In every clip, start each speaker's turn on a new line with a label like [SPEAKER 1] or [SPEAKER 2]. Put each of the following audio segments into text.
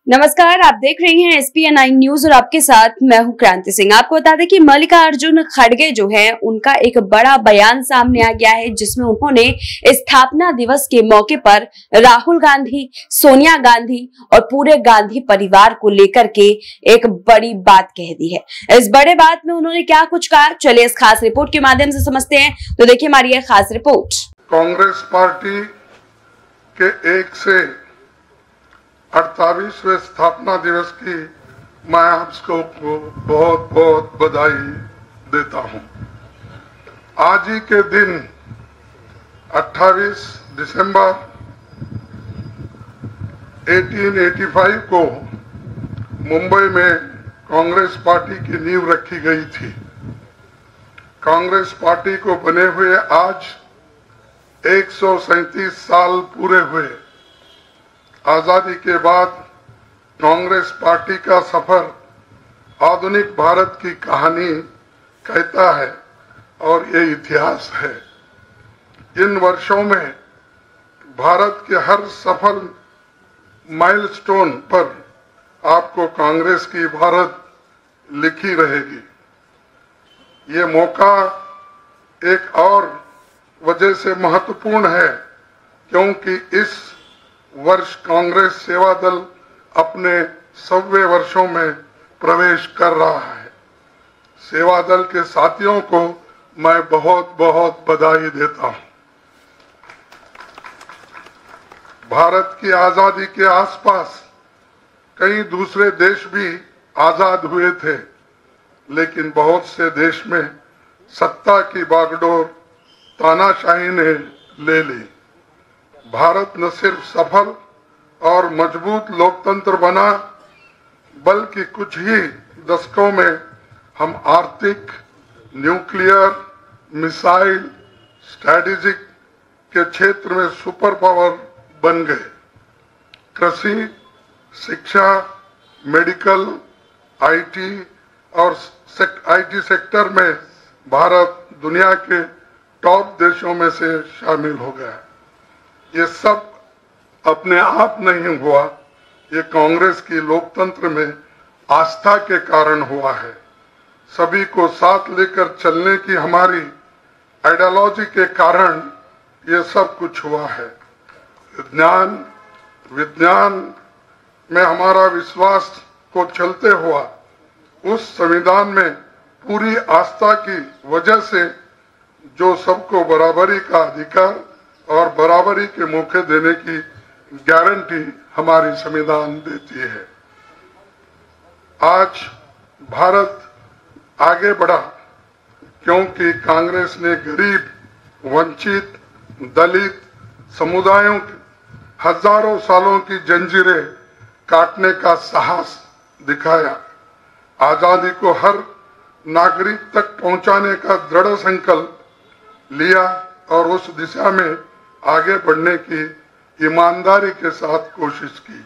[SPEAKER 1] नमस्कार, आप देख रहे हैं SPN9 न्यूज और आपके साथ मैं हूं क्रांति सिंह। आपको बता दें कि मल्लिकार्जुन खड़गे जो है उनका एक बड़ा बयान सामने आ गया है, जिसमें उन्होंने स्थापना दिवस के मौके पर राहुल गांधी, सोनिया गांधी और पूरे गांधी परिवार को लेकर के एक बड़ी बात कह दी है। इस बड़े बात में उन्होंने क्या कुछ कहा, चलिए इस खास रिपोर्ट के माध्यम से समझते हैं। तो देखिए हमारी यह खास रिपोर्ट।
[SPEAKER 2] कांग्रेस पार्टी के 1 से 48वें स्थापना दिवस की मैं आपको बहुत बहुत बधाई देता हूं। आज ही के दिन 28 दिसंबर 1885 को मुंबई में कांग्रेस पार्टी की नींव रखी गई थी। कांग्रेस पार्टी को बने हुए आज 137 साल पूरे हुए। आजादी के बाद कांग्रेस पार्टी का सफर आधुनिक भारत की कहानी कहता है और ये इतिहास है। इन वर्षों में भारत के हर सफल माइलस्टोन पर आपको कांग्रेस की भारत लिखी रहेगी। ये मौका एक और वजह से महत्वपूर्ण है, क्योंकि इस वर्ष कांग्रेस सेवा दल अपने 100वें वर्षों में प्रवेश कर रहा है। सेवा दल के साथियों को मैं बहुत बहुत बधाई देता हूं। भारत की आजादी के आसपास कई दूसरे देश भी आजाद हुए थे, लेकिन बहुत से देश में सत्ता की बागडोर तानाशाही ने ले ली। भारत न सिर्फ सफल और मजबूत लोकतंत्र बना, बल्कि कुछ ही दशकों में हम आर्थिक, न्यूक्लियर, मिसाइल, स्ट्रैटेजिक के क्षेत्र में सुपर पावर बन गए। कृषि, शिक्षा, मेडिकल, आईटी और आईटी सेक्टर में भारत दुनिया के टॉप देशों में से शामिल हो गया। ये सब अपने आप नहीं हुआ, ये कांग्रेस की लोकतंत्र में आस्था के कारण हुआ है। सभी को साथ लेकर चलने की हमारी आइडियोलॉजी के कारण ये सब कुछ हुआ है। विज्ञान में हमारा विश्वास को चलते हुआ उस संविधान में पूरी आस्था की वजह से जो सबको बराबरी का अधिकार और बराबरी के मौके देने की गारंटी हमारी संविधान देती है। आज भारत आगे बढ़ा क्योंकि कांग्रेस ने गरीब, वंचित, दलित समुदायों की हजारों सालों की जंजीरें काटने का साहस दिखाया। आजादी को हर नागरिक तक पहुंचाने का दृढ़ संकल्प लिया और उस दिशा में आगे बढ़ने की ईमानदारी के साथ कोशिश की।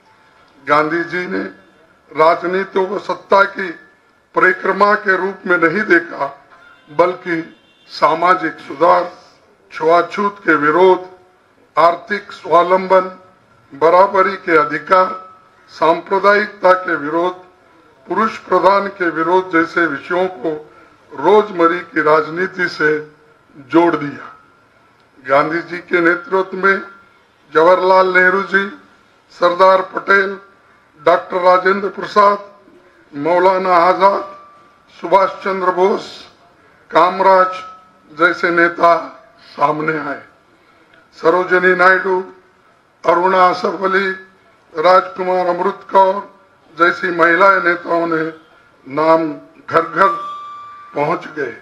[SPEAKER 2] गांधी जी ने राजनीति को सत्ता की परिक्रमा के रूप में नहीं देखा, बल्कि सामाजिक सुधार, छुआछूत के विरोध, आर्थिक स्वावलंबन, बराबरी के अधिकार, सांप्रदायिकता के विरोध, पुरुष प्रधान के विरोध जैसे विषयों को रोजमर्रा की राजनीति से जोड़ दिया। गांधी जी के नेतृत्व में जवाहरलाल नेहरू जी, सरदार पटेल, डॉक्टर राजेंद्र प्रसाद, मौलाना आजाद, सुभाष चंद्र बोस, कामराज जैसे नेता सामने आए। सरोजिनी नायडू, अरुणा असफ अली, राजकुमार अमृत कौर जैसी महिला नेताओं ने नाम घर घर पहुंच गए।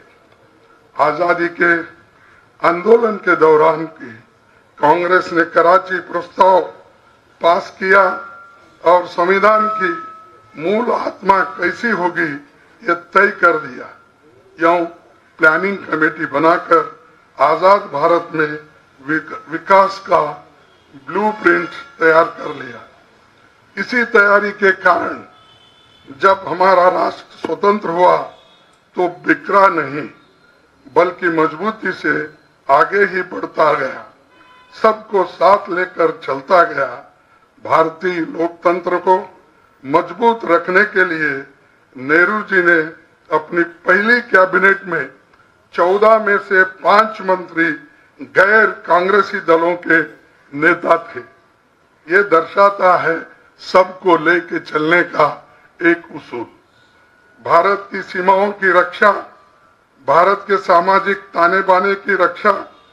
[SPEAKER 2] आजादी के आंदोलन के दौरान की कांग्रेस ने कराची प्रस्ताव पास किया और संविधान की मूल आत्मा कैसी होगी ये तय कर दिया। यूं प्लानिंग कमेटी बनाकर आजाद भारत में विकास का ब्लूप्रिंट तैयार कर लिया। इसी तैयारी के कारण जब हमारा राष्ट्र स्वतंत्र हुआ तो बिखरा नहीं, बल्कि मजबूती से आगे ही बढ़ता गया, सबको साथ लेकर चलता गया। भारतीय लोकतंत्र को मजबूत रखने के लिए नेहरू जी ने अपनी पहली कैबिनेट में 14 में से 5 मंत्री गैर कांग्रेसी दलों के नेता थे। ये दर्शाता है सबको लेके चलने का एक उसूल। भारत की सीमाओं की रक्षा, भारत के सामाजिक ताने बाने की रक्षा,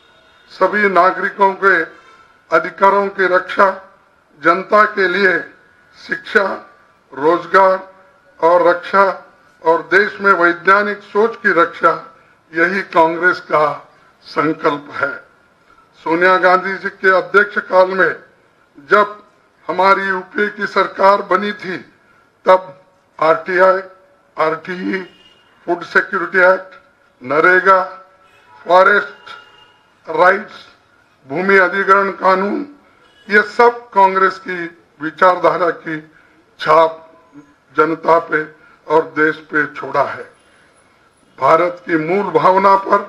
[SPEAKER 2] सभी नागरिकों के अधिकारों की रक्षा, जनता के लिए शिक्षा, रोजगार और रक्षा और देश में वैज्ञानिक सोच की रक्षा, यही कांग्रेस का संकल्प है। सोनिया गांधी जी के अध्यक्ष काल में जब हमारी यूपीए की सरकार बनी थी, तब RTI, RTE, food security act, NREGA, forest rights, भूमि अधिग्रहण कानून, ये सब कांग्रेस की विचारधारा की छाप जनता पे और देश पे छोड़ा है। भारत की मूल भावना पर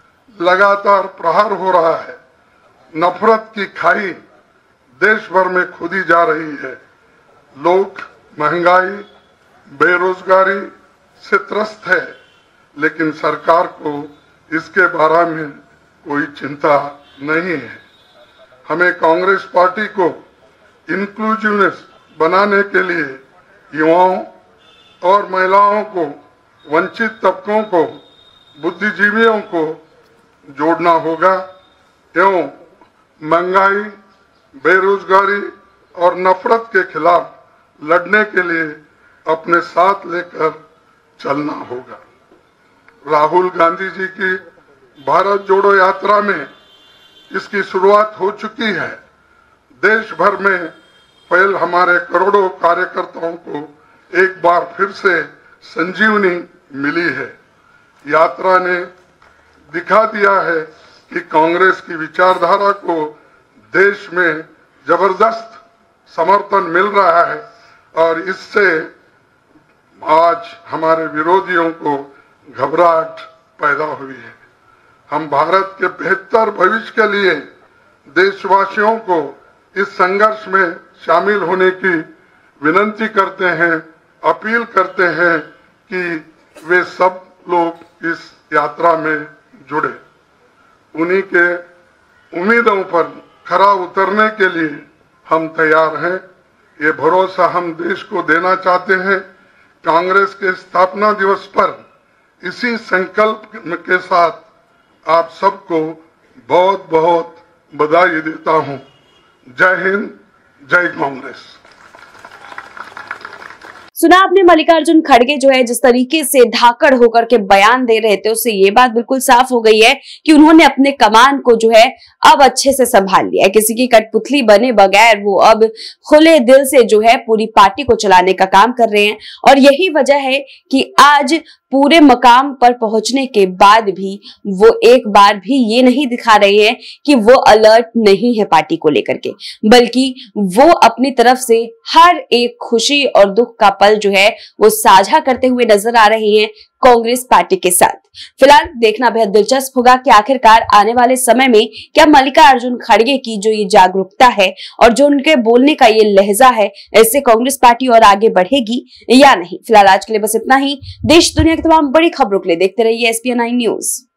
[SPEAKER 2] लगातार प्रहार हो रहा है। नफरत की खाई देश भर में खोदी जा रही है। लोग महंगाई, बेरोजगारी से त्रस्त है, लेकिन सरकार को इसके बारे में कोई चिंता नहीं है। हमें कांग्रेस पार्टी को इंक्लूसिवनेस बनाने के लिए युवाओं और महिलाओं को, वंचित तबकों को, बुद्धिजीवियों को जोड़ना होगा एवं महंगाई, बेरोजगारी और नफरत के खिलाफ लड़ने के लिए अपने साथ लेकर चलना होगा। राहुल गांधी जी की भारत जोड़ो यात्रा में इसकी शुरुआत हो चुकी है। देश भर में फैल हमारे करोड़ों कार्यकर्ताओं को एक बार फिर से संजीवनी मिली है। यात्रा ने दिखा दिया है कि कांग्रेस की विचारधारा को देश में जबरदस्त समर्थन मिल रहा है और इससे आज हमारे विरोधियों को घबराहट पैदा हुई है। हम भारत के बेहतर भविष्य के लिए देशवासियों को इस संघर्ष में शामिल होने की विनती करते हैं, अपील करते हैं कि वे सब लोग इस यात्रा में जुड़े। उन्हीं के उम्मीदों पर खरा उतरने के लिए हम तैयार हैं। ये भरोसा हम देश को देना चाहते हैं। कांग्रेस के स्थापना दिवस पर इसी संकल्प के साथ आप सबको बहुत बहुत बधाई देता हूं। जय हिंद, जय कांग्रेस।
[SPEAKER 1] सुना आपने मल्लिकार्जुन खड़गे जो है जिस तरीके से धाकड़ होकर के बयान दे रहे थे, उससे ये बात बिल्कुल साफ हो गई है कि उन्होंने अपने कमान को जो है अब अच्छे से संभाल लिया है। किसी की कठपुतली बने बगैर वो अब खुले दिल से जो है पूरी पार्टी को चलाने का काम कर रहे हैं। और यही वजह है कि आज पूरे मकाम पर पहुंचने के बाद भी वो एक बार भी ये नहीं दिखा रहे हैं कि वो अलर्ट नहीं है पार्टी को लेकर के, बल्कि वो अपनी तरफ से हर एक खुशी और दुख का पल जो है वो साझा करते हुए नजर आ रहे हैं कांग्रेस पार्टी के साथ। फिलहाल देखना बेहद दिलचस्प होगा कि आखिरकार आने वाले समय में क्या मल्लिकार्जुन खड़गे की जो ये जागरूकता है और जो उनके बोलने का ये लहजा है, इससे कांग्रेस पार्टी और आगे बढ़ेगी या नहीं। फिलहाल आज के लिए बस इतना ही। देश दुनिया की तमाम बड़ी खबरों के लिए देखते रहिए SPN9 न्यूज।